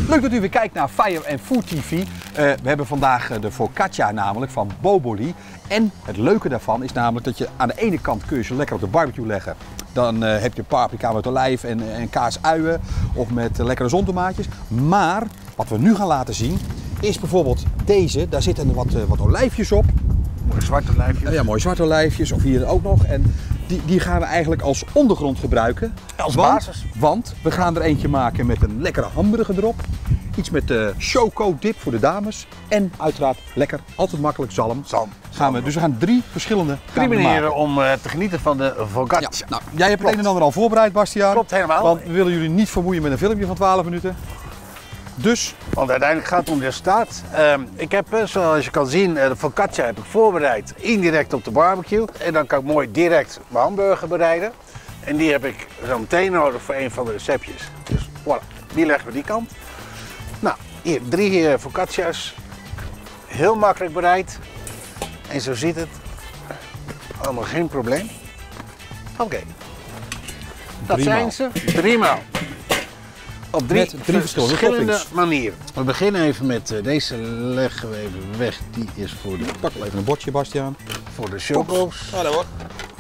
Leuk dat u weer kijkt naar Fire & Food TV. We hebben vandaag de focaccia namelijk van Boboli. En het leuke daarvan is namelijk dat je aan de ene kant kun je ze lekker op de barbecue leggen. Dan heb je paprika met olijf en kaas uien of met lekkere zonnetomaatjes. Maar wat we nu gaan laten zien is bijvoorbeeld deze. Daar zitten wat olijfjes op. Mooie zwarte olijfjes. Ja, mooie zwarte olijfjes of hier ook nog. En die gaan we eigenlijk als ondergrond gebruiken. Als basis. Want we gaan er eentje maken met een lekkere hamburger erop. Iets met choco dip voor de dames. En uiteraard lekker, altijd makkelijk zalm. Dus we gaan 3 verschillende manieren om te genieten van de focaccia. Ja, nou, jij hebt het een en ander al voorbereid, Bastiaan. Klopt helemaal. Want we willen jullie niet vermoeien met een filmpje van 12 minuten. Dus. Want uiteindelijk gaat het om het resultaat. Ik heb, zoals je kan zien, de focaccia heb ik voorbereid indirect op de barbecue. En dan kan ik mooi direct mijn hamburger bereiden. En die heb ik zo meteen nodig voor een van de receptjes. Dus voilà, die leggen we die kant. Nou, hier 3 focaccia's. Heel makkelijk bereid. En zo ziet het. Allemaal geen probleem. Oké. Dat zijn ze. 3 maal. Op 3 verschillende manieren. We beginnen even met deze, leggen we even weg. Die is voor de... Pak even een bordje, Bastiaan. Voor de choco's. Ja, dat wordt.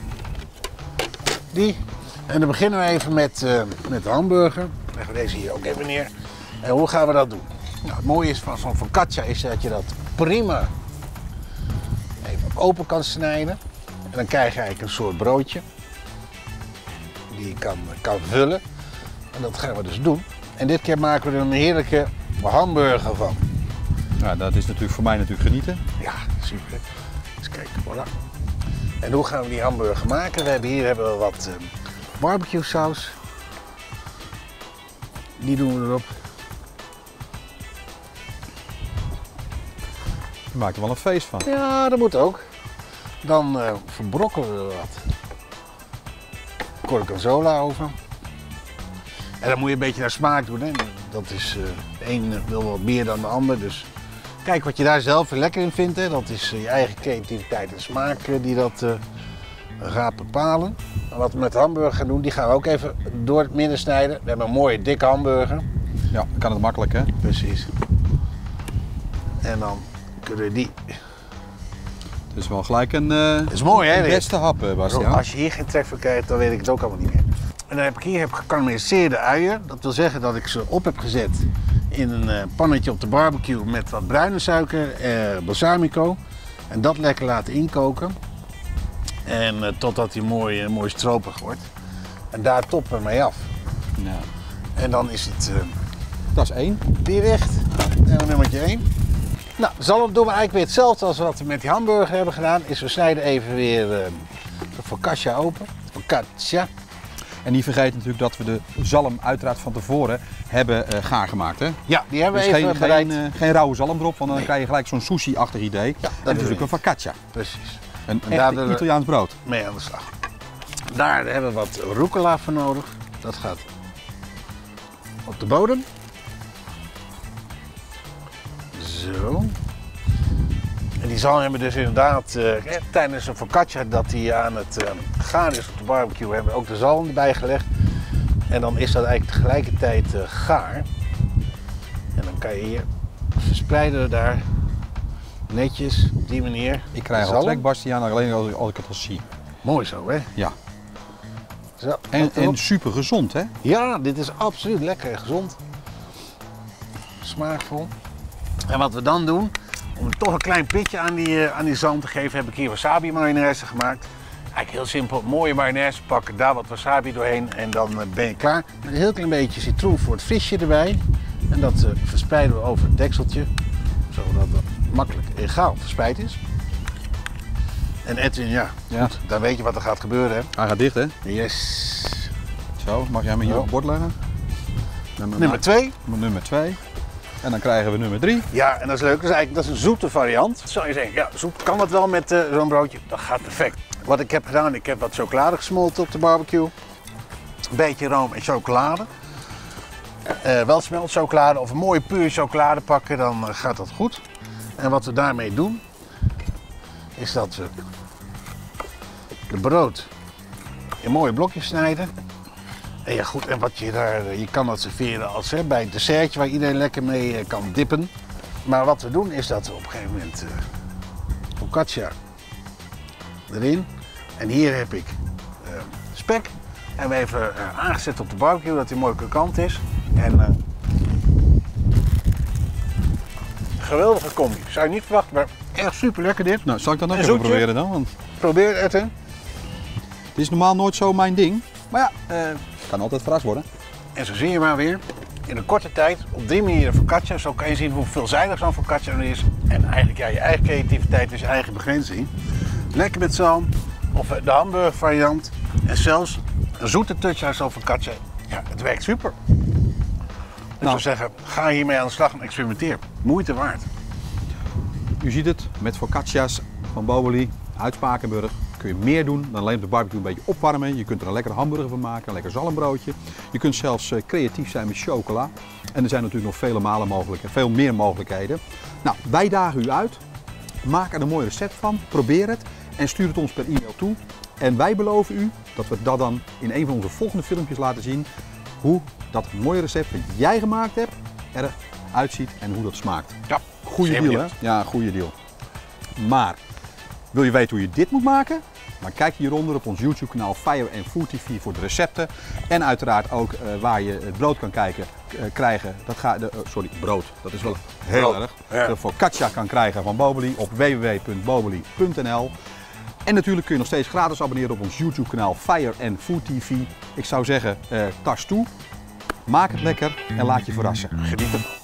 Die. En dan beginnen we even met de hamburger. Leggen we deze hier ook even neer. En hoe gaan we dat doen? Nou, het mooie is van zo'n focaccia is dat je dat prima even open kan snijden. En dan krijg je eigenlijk een soort broodje. Die je kan vullen. En dat gaan we dus doen. En dit keer maken we er een heerlijke hamburger van. Ja, dat is natuurlijk voor mij natuurlijk genieten. Ja, super. Eens kijken, voilà. En hoe gaan we die hamburger maken? Hier hebben we wat barbecue saus. Die doen we erop. Daar maak je wel een feest van. Ja, dat moet ook. Dan verbrokkelen we er wat gorgonzola over. En dan moet je een beetje naar smaak doen. Hè? Dat is, de een wil wat meer dan de ander. Dus kijk wat je daar zelf lekker in vindt. Hè? Dat is je eigen creativiteit en smaak die dat gaat bepalen. En wat we met de hamburger gaan doen, die gaan we ook even door het midden snijden. We hebben een mooie dikke hamburger. Ja, dan kan het makkelijk, hè? Precies. En dan kunnen we die... Het is wel gelijk een is mooi, hè, beste hap, Bastiaan. Als je hier geen trek voor krijgt, dan weet ik het ook allemaal niet meer. En dan heb ik hier gekarameliseerde uien. Dat wil zeggen dat ik ze op heb gezet in een pannetje op de barbecue met wat bruine suiker, balsamico. En dat lekker laten inkoken. En totdat hij mooi stroperig wordt. En daar toppen we mee af. Ja. En dan is het... dat is 1. Dicht. En nummertje 1. Nou, zalm doen we eigenlijk weer hetzelfde als wat we met die hamburger hebben gedaan. Is we snijden even weer de focaccia open. Focaccia. En niet vergeten natuurlijk dat we de zalm uiteraard van tevoren hebben gaar gemaakt, hè? Ja, die hebben we dus even bereid. Geen rauwe zalm erop, want dan krijg je gelijk zo'n sushi-achtig idee. Ja, dat is natuurlijk een focaccia. Precies. Een echt Italiaans brood. Mee aan de slag. Daar hebben we wat rucola voor nodig. Dat gaat op de bodem. Zo. En die zalm hebben we dus inderdaad tijdens een focaccia dat die aan het gaan is op de barbecue, hebben we ook de zalm erbij gelegd. En dan is dat eigenlijk tegelijkertijd gaar. En dan kan je hier verspreiden daar netjes op die manier. Ik krijg al trek, Bastiaan, alleen als ik het al zie. Mooi zo, hè? Ja. Zo, en super gezond, hè? Ja, dit is absoluut lekker en gezond. Smaakvol. En wat we dan doen, om toch een klein pitje aan die zalm te geven, heb ik hier wasabi mayonaise gemaakt. Eigenlijk heel simpel, mooie mayonaise pakken, daar wat wasabi doorheen en dan ben je klaar. Met een heel klein beetje citroen voor het visje erbij. En dat verspreiden we over het dekseltje, zodat het makkelijk egaal verspreid is. En Edwin, ja, goed, dan weet je wat er gaat gebeuren, hè? Hij gaat dicht, hè? Yes. Zo, mag jij me hier op het bord leggen? Nummer 2. Nummer 2. En dan krijgen we nummer 3. Ja, en dat is leuk. Dat is een zoete variant. Zou je zeggen, ja, zoet kan dat wel met zo'n broodje? Dat gaat perfect. Wat ik heb gedaan, ik heb wat chocolade gesmolten op de barbecue. Een beetje room en chocolade. Wel smeltchocolade of een mooie puur chocolade pakken, dan gaat dat goed. En wat we daarmee doen, is dat we de brood in mooie blokjes snijden. En ja goed, en wat je kan dat serveren als bij een dessertje waar iedereen lekker mee kan dippen. Maar wat we doen is dat we op een gegeven moment focaccia erin. En hier heb ik spek. En we even aangezet op de barbecue, dat hij mooi krokant is. En geweldige combi. Zou je niet verwachten, maar echt super lekker dit. Nou, zal ik dat ook even proberen dan? Want probeer het, Edwin. het is normaal nooit zo mijn ding. Maar ja, kan altijd verrast worden. En zo zie je maar weer, in een korte tijd, op 3 manieren focaccia. Zo kan je zien hoe veelzijdig zo'n focaccia er is. En eigenlijk ja, je eigen creativiteit is je eigen begrenzing. Lekker met zalm, of de hamburger variant. En zelfs een zoete touch aan zo'n focaccia. Ja, het werkt super. Ik zou zeggen, ga hiermee aan de slag en experimenteer. Moeite waard. U ziet het, met focaccia's van Boboli uit Spakenburg kun je meer doen dan alleen op de barbecue een beetje opwarmen. Je kunt er een lekkere hamburger van maken, een lekker zalmbroodje. Je kunt zelfs creatief zijn met chocola. En er zijn natuurlijk nog veel meer mogelijkheden. Nou, wij dagen u uit. Maak er een mooi recept van, probeer het en stuur het ons per e-mail toe. En wij beloven u dat we dat dan in een van onze volgende filmpjes laten zien. Hoe dat mooie recept dat jij gemaakt hebt eruit ziet en hoe dat smaakt. Ja, goeie deal hè? Ja, goede deal. Maar wil je weten hoe je dit moet maken? Dan kijk hieronder op ons YouTube kanaal Fire & Food TV voor de recepten. En uiteraard ook waar je het brood kan krijgen. Brood, dat is wel heel erg. Ja. De focaccia kan krijgen van Boboli op www.boboli.nl. En natuurlijk kun je nog steeds gratis abonneren op ons YouTube kanaal Fire & Food TV. Ik zou zeggen, tas toe, maak het lekker en laat je verrassen. Geniet ervan.